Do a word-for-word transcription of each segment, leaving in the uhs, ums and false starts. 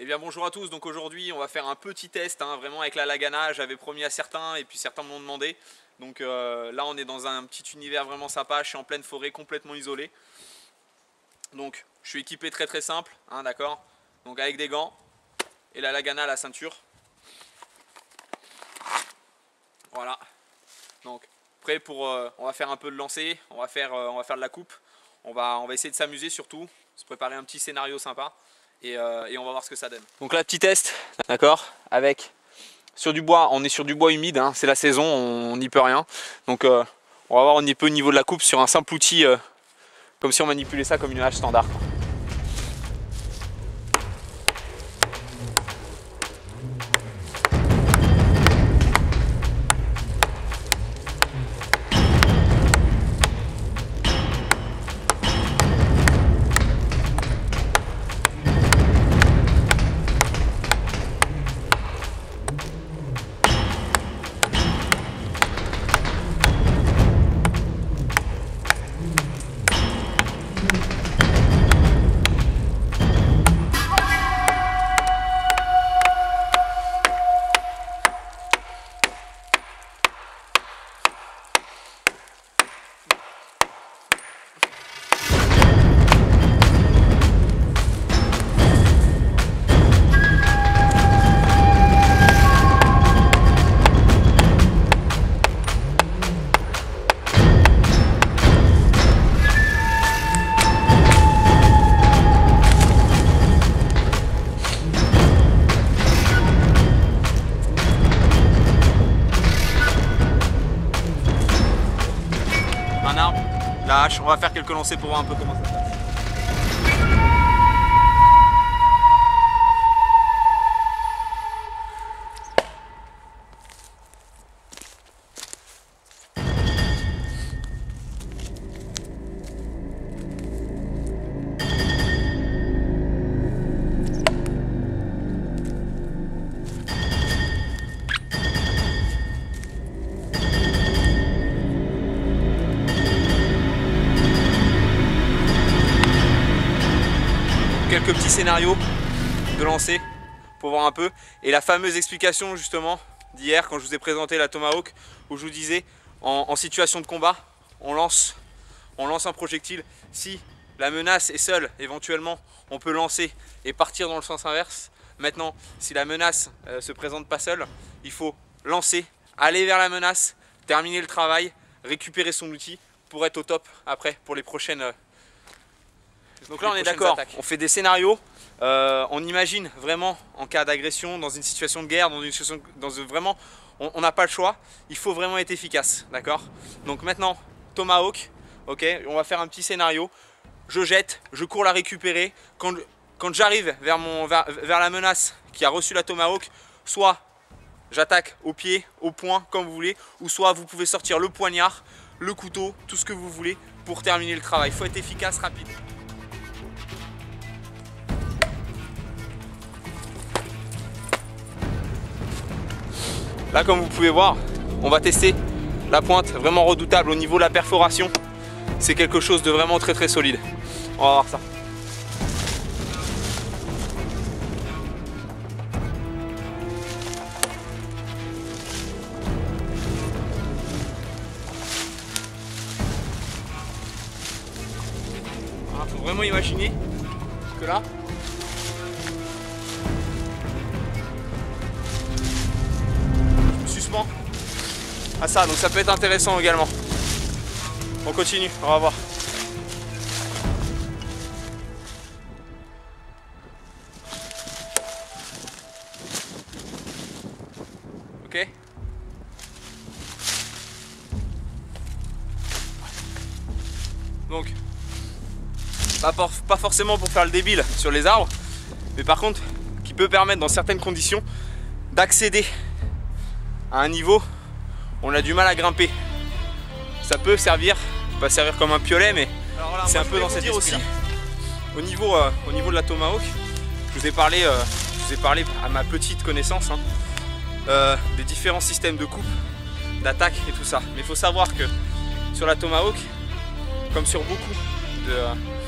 Eh bien bonjour à tous, donc aujourd'hui on va faire un petit test hein, vraiment avec la Lagana. J'avais promis à certains et puis certains m'ont demandé. Donc euh, là on est dans un petit univers vraiment sympa, je suis en pleine forêt complètement isolé. Donc je suis équipé très très simple, hein, d'accord. Donc avec des gants et la Lagana à la ceinture. Voilà. Donc prêt pour, euh, on va faire un peu de lancer, on va faire, euh, on va faire de la coupe. On va, on va essayer de s'amuser surtout, se préparer un petit scénario sympa. Et, euh, et on va voir ce que ça donne. Donc là petit test, d'accord, avec sur du bois, on est sur du bois humide, hein, c'est la saison, on n'y peut rien. Donc euh, on va voir un peu au niveau de la coupe sur un simple outil, euh, comme si on manipulait ça comme une hache standard. Un arbre, la hache, on va faire quelques lancers pour voir un peu comment ça se passe. Quelques petits scénarios de lancer pour voir un peu, et la fameuse explication justement d'hier quand je vous ai présenté la Tomahawk, où je vous disais en, en situation de combat on lance, on lance un projectile. Si la menace est seule, éventuellement on peut lancer et partir dans le sens inverse. Maintenant si la menace euh, se présente pas seule, il faut lancer, aller vers la menace, terminer le travail, récupérer son outil pour être au top après pour les prochaines euh, Donc là on est d'accord, on fait des scénarios, euh, on imagine vraiment en cas d'agression, dans une situation de guerre, dans une situation, dans une, vraiment, on n'a pas le choix, il faut vraiment être efficace, d'accord. Donc maintenant, Tomahawk, ok, on va faire un petit scénario, je jette, je cours la récupérer, quand, quand j'arrive vers, mon, vers, vers la menace qui a reçu la Tomahawk, soit j'attaque au pied, au poing, comme vous voulez, ou soit vous pouvez sortir le poignard, le couteau, tout ce que vous voulez pour terminer le travail. Il faut être efficace, rapide. Là comme vous pouvez voir, on va tester la pointe vraiment redoutable au niveau de la perforation. C'est quelque chose de vraiment très très solide. On va voir ça. Il faut vraiment imaginer que là, à ça, donc ça peut être intéressant également. On continue, on va voir. Ok. Donc, pas, for pas forcément pour faire le débile sur les arbres, mais par contre, qui peut permettre dans certaines conditions d'accéder à un niveau on a du mal à grimper. Ça peut servir, pas servir comme un piolet, mais voilà, c'est un peu dans cette esprit aussi. Au niveau, euh, au niveau de la Tomahawk, je vous ai parlé, euh, je vous ai parlé à ma petite connaissance hein, euh, des différents systèmes de coupe, d'attaque et tout ça. Mais il faut savoir que sur la Tomahawk, comme sur beaucoup de,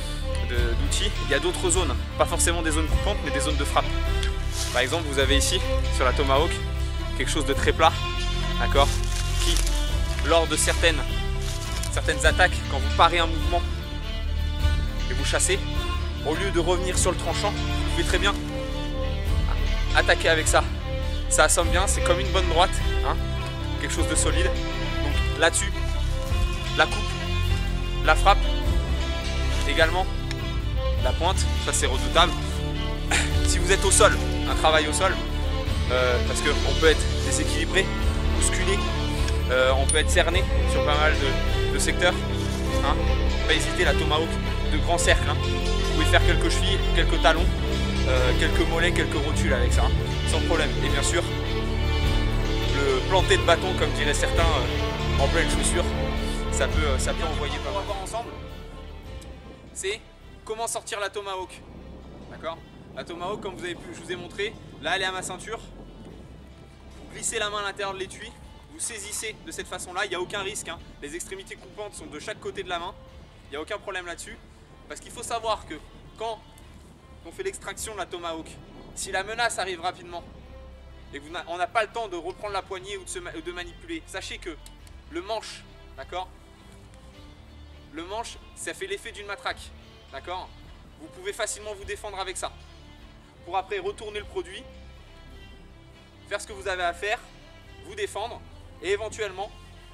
d'outils, il y a d'autres zones, pas forcément des zones coupantes, mais des zones de frappe. Par exemple, vous avez ici, sur la Tomahawk, quelque chose de très plat, d'accord, qui, lors de certaines, certaines attaques, quand vous parez un mouvement et vous chassez, au lieu de revenir sur le tranchant, vous pouvez très bien attaquer avec ça. Ça assomme bien, c'est comme une bonne droite, hein, quelque chose de solide. Donc là-dessus, la coupe, la frappe, également la pointe, ça c'est redoutable. Si vous êtes au sol, un travail au sol, euh, parce qu'on peut être déséquilibré, bousculé, euh, on peut être cerné sur pas mal de, de secteurs. Hein. Pas hésiter, la Tomahawk de grands cercles. Hein. Vous pouvez faire quelques chevilles, quelques talons, euh, quelques mollets, quelques rotules avec ça, hein, sans problème. Et bien sûr, le planter de bâton, comme diraient certains, euh, en pleine chaussure, ça peut, ça peut envoyer pas mal. On va voir ensemble, c'est comment sortir la Tomahawk. D'accord? La Tomahawk, comme vous avez pu, je vous ai montré, là elle est à ma ceinture. Vous glissez la main à l'intérieur de l'étui, vous saisissez de cette façon-là, il n'y a aucun risque. Hein. Les extrémités coupantes sont de chaque côté de la main, il n'y a aucun problème là-dessus. Parce qu'il faut savoir que quand on fait l'extraction de la Tomahawk, si la menace arrive rapidement et qu'on n'a pas le temps de reprendre la poignée ou de, se, de manipuler, sachez que le manche, d'accord, le manche, ça fait l'effet d'une matraque, d'accord. Vous pouvez facilement vous défendre avec ça. Pour après retourner le produit, faire ce que vous avez à faire, vous défendre et éventuellement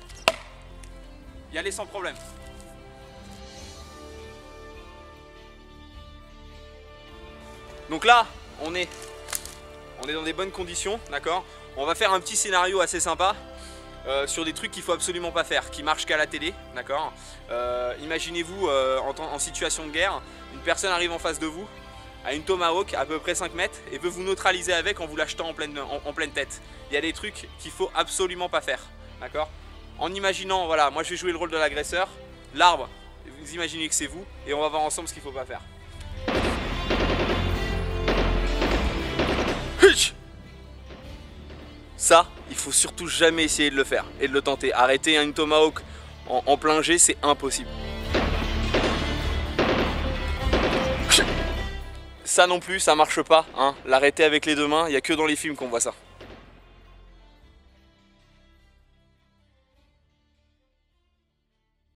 y aller sans problème. Donc là, on est, on est dans des bonnes conditions, d'accord. On va faire un petit scénario assez sympa euh, sur des trucs qu'il ne faut absolument pas faire, qui marchent qu'à la télé, d'accord. Euh, Imaginez-vous euh, en, en situation de guerre, une personne arrive en face de vous, à une Tomahawk à peu près cinq mètres et veut vous neutraliser avec en vous l'achetant en pleine, en, en pleine tête. Il y a des trucs qu'il ne faut absolument pas faire, d'accord. En imaginant, voilà, moi je vais jouer le rôle de l'agresseur, l'arbre, vous imaginez que c'est vous et on va voir ensemble ce qu'il ne faut pas faire. Ça, il faut surtout jamais essayer de le faire et de le tenter. Arrêter une Tomahawk en, en plein jet, c'est impossible. Ça non plus, ça marche pas. Hein. L'arrêter avec les deux mains, il n'y a que dans les films qu'on voit ça.